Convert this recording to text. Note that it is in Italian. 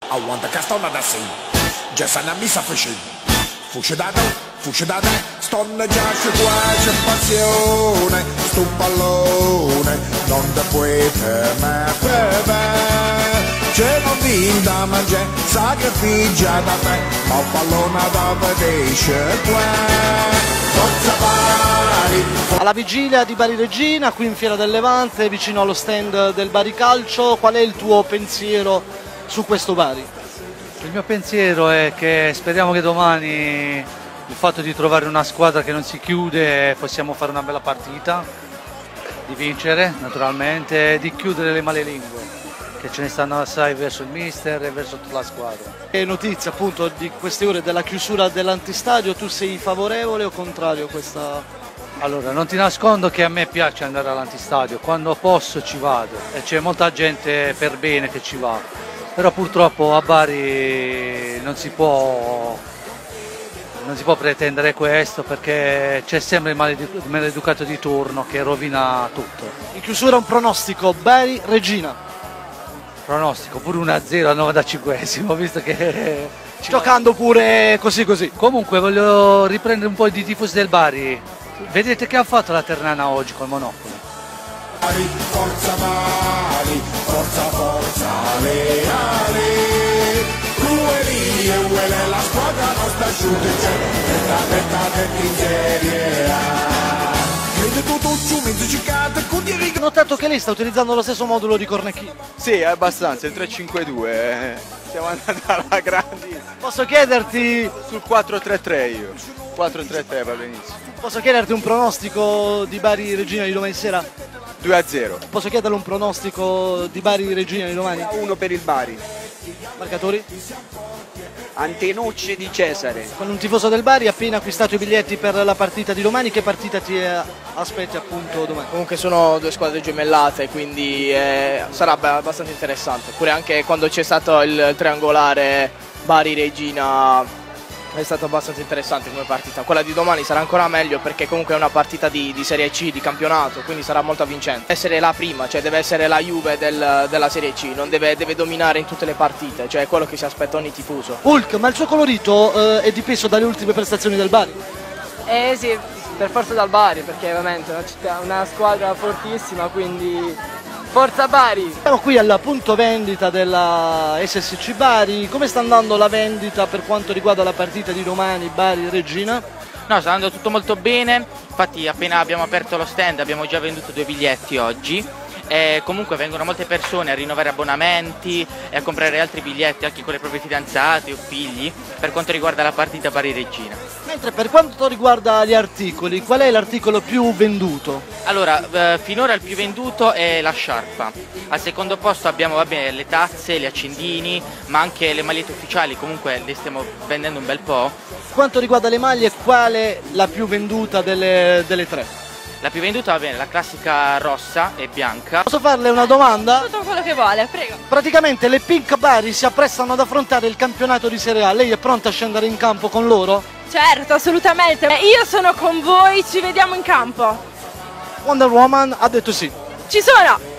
I want the castona da sì, già sanno a missa fusci da te, stonna già c'è qua, c'è passione, sto pallone, non te puoi fermare, c'è non vinta ma c'è sacrificia da te, ma un pallone da vedesce qua, forza pari. Alla vigilia di Bari Regina, qui in Fiera del Levante, vicino allo stand del Bari Calcio, qual è il tuo pensiero su questo Bari? Il mio pensiero è che speriamo che domani il fatto di trovare una squadra che non si chiude possiamo fare una bella partita, di vincere naturalmente e di chiudere le male lingue, che ce ne stanno assai verso il mister e verso tutta la squadra. È notizia appunto di queste ore della chiusura dell'antistadio, tu sei favorevole o contrario a questa? Allora, non ti nascondo che a me piace andare all'antistadio, quando posso ci vado e c'è molta gente per bene che ci va, però purtroppo a Bari non si può pretendere questo perché c'è sempre il maleducato di turno che rovina tutto. In chiusura un pronostico, Bari Regina. Pronostico pure 1-0 al 95esimo, visto che Giocando pure così. Comunque voglio riprendere un po' di tifosi del Bari. Vedete che ha fatto la Ternana oggi col Monopoli? Forza Bari, forza leale, Ruelì e Uele, la squadra nostra asciutta c'è, detta in Serie A. Crede tutto su mezzo giocate con di righe. Ho notato che lei sta utilizzando lo stesso modulo di Cornecchi. Sì, abbastanza, il 3-5-2, siamo andati alla grande. Posso chiederti Sul 4-3-3 io, 4-3-3 va benissimo. Posso chiederti un pronostico di Bari Regina di domani sera? 2-0. Posso chiederle un pronostico di Bari Regina di domani? 1 per il Bari. Marcatori? Antenucci di Cesare. Con un tifoso del Bari, appena acquistato i biglietti per la partita di domani, che partita ti aspetti appunto domani? Comunque sono due squadre gemellate, quindi sarà abbastanza interessante. Pure anche quando c'è stato il triangolare Bari-Regina è stato abbastanza interessante come partita. Quella di domani sarà ancora meglio perché comunque è una partita di Serie C, di campionato, quindi sarà molto avvincente. Deve essere la prima, cioè deve essere la Juve della Serie C, non deve dominare in tutte le partite, cioè è quello che si aspetta ogni tifoso. Hulk, ma il suo colorito è dipeso dalle ultime prestazioni del Bari? Sì, per forza dal Bari, perché ovviamente è una squadra fortissima, quindi forza Bari! Siamo qui al punto vendita della SSC Bari. Come sta andando la vendita per quanto riguarda la partita di domani Bari-Regina? No, sta andando tutto molto bene, infatti appena abbiamo aperto lo stand abbiamo già venduto 2 biglietti oggi. E comunque vengono molte persone a rinnovare abbonamenti e a comprare altri biglietti anche con le proprie fidanzate o figli per quanto riguarda la partita Bari-Regina. Mentre per quanto riguarda gli articoli, qual è l'articolo più venduto? Allora, finora il più venduto è la sciarpa, al secondo posto abbiamo le tazze, gli accendini, ma anche le magliette ufficiali, comunque le stiamo vendendo un bel po'. Quanto riguarda le maglie, qual è la più venduta delle tre? La più venduta va bene, la classica rossa e bianca. Posso farle una domanda? Tutto quello che vuole, prego. Praticamente le Pink Bari si apprestano ad affrontare il campionato di Serie A, lei è pronta a scendere in campo con loro? Certo, assolutamente. Io sono con voi, ci vediamo in campo. Wonder Woman ha detto sì. Ci sono!